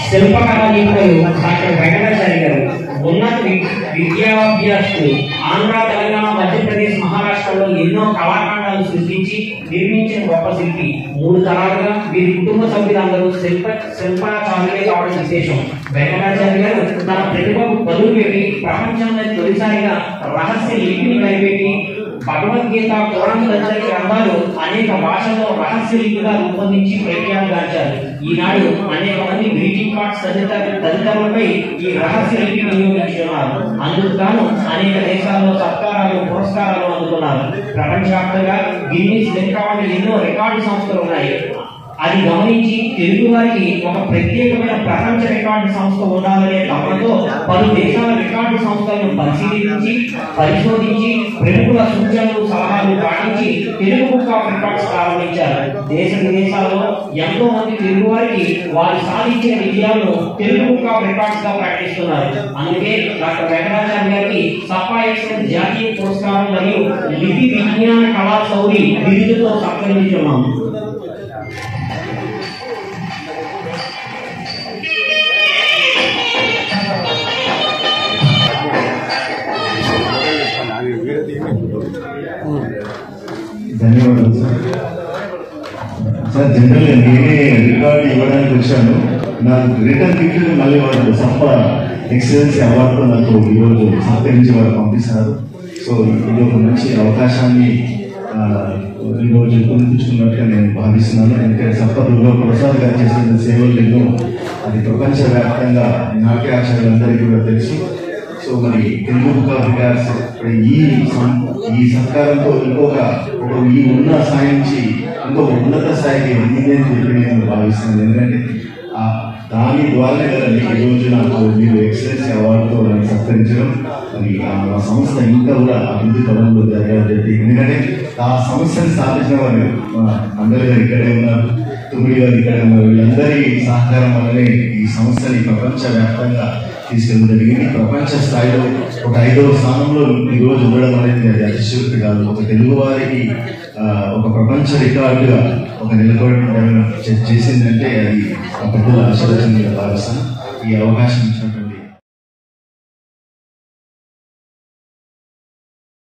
శిల్పకళా నిపుణులు డాక్టర్ వెంకటాచారి గారు, ఉన్నత విద్యాభ్యాసులు, ఆంధ్ర, తెలంగాణ, మధ్యప్రదేశ్, మహారాష్ట్రలో ఎన్నో కళాఖండాలు సృష్టించి నిర్మించిన గొప్ప శిల్పి. 3 తరాలుగా వీరి కుటుంబ సభ్యులందరూ శిల్పాచారులే కావడం విశేషం. వెంకటాచారి గారు తన ప్రతిభకు బదులు పెట్టి ప్రపంచంలో తొలిసారిగా రహస్య లిపిని కనిపెట్టి భగవద్గీత, పురాణ తదితర గ్రంథాలు అనేక భాషల్లో రహస్య లిపిగా రూపొందించి ప్రఖ్యాతిగాంచారు. ఈనాడు అనేక మంది గ్రీటింగ్ కార్డ్స్ తదితరులపై ఈ రహస్య లిపి వినియోగించున్నారు. అందుకు గాను అనేక దేశాల్లో సత్కారాలు, పురస్కారాలు అందుకున్నారు. ప్రపంచవ్యాప్తంగా గిన్నిస్ లెక్క వంటి ఎన్నో రికార్డు సంస్థలు ఉన్నాయి. అది గమనించి తెలుగు వారికి ఒక ప్రత్యేకమైన ప్రపంచ రికార్డు సంస్థ ఉండాలనే తపనతో పలు దేశాల రికార్డు సంస్థలను పరిశీలించి పరిశోధించి ప్రముఖుల సూచనలు, సలహాలు పాటించి తెలుగు బుక్ ఆఫ్ రికార్డ్స్ ప్రారంభించారు. దేశ విదేశాల్లో ఎంతో మంది తెలుగు వారికి వారు సాధించిన విజయాలను తెలుగు బుక్ ఆఫ్ రికార్డ్స్ గా ప్రకటిస్తున్నారు. అందుకే డాక్టర్ వెంకటాచారి గారికి సఫా ఎక్సలెన్స్ జాతీయ పురస్కారం మరియు లిపి విజ్ఞాన కళా శౌరి బిరుదుతో సత్కరించున్నాము. ధన్యవాదాలు సార్. జనరల్గా నేనే రికార్డు ఇవ్వడానికి వచ్చాను. నాకు రిటర్న్ గిఫ్ట్ మళ్ళీ వాళ్ళు సఫా ఎక్సలెన్సీ అవార్డుతో నాకు ఈరోజు సత్కరించి వాళ్ళు పంపిస్తారు. సో ఇది ఒక మంచి అవకాశాన్ని ఈరోజు పొందించుకున్నట్టుగా నేను భావిస్తున్నాను. ఎందుకంటే సఫా దుర్గా ప్రసాద్ గారు చేసిన సేవలు ఎన్నో అది ప్రపంచవ్యాప్తంగా నాట్యాచార్యులందరికీ కూడా తెలుసు. సో మరి తెలుగు బుక్ ఆఫ్ రికార్డ్స్ ఈ సత్కారంతో ఈ ఉన్న స్థాయి నుంచి ఇంకొక ఉన్నత స్థాయికి ఎదిగిందని చెప్పి నేను భావిస్తున్నాను. ఎందుకంటే దాని ద్వారా కదండి ఈరోజు నాకు మీరు ఎక్సలెన్సీ అవార్డుతో నన్ను సత్కరించడం, మరి ఆ సంస్థ ఇంకా కూడా అభివృద్ధి పదంలో జరగాలని చెప్పి. ఎందుకంటే ఆ సంస్థను స్థాపించిన వారు అందరూ గారు ఇక్కడే ఉన్నారు, తుమ్మిడి గారు ఇక్కడే ఉన్నారు. వీళ్ళందరి సహకారం వల్లనే ఈ సంస్థని ప్రపంచవ్యాప్తంగా తీసుకెళ్ళడం జరిగింది. ప్రపంచ స్థాయిలో ఒక 5వ స్థానంలో ఈరోజు ఉండడం అనేది అది అతిశయోక్తి కాదు. ఒక తెలుగు వారికి ఒక ప్రపంచ రికార్డుగా ఒక నిలబడడం చేసిందంటే అది ఆ పెద్దల ఆశీర్వచనంగా భావిస్తాను. ఈ అవకాశం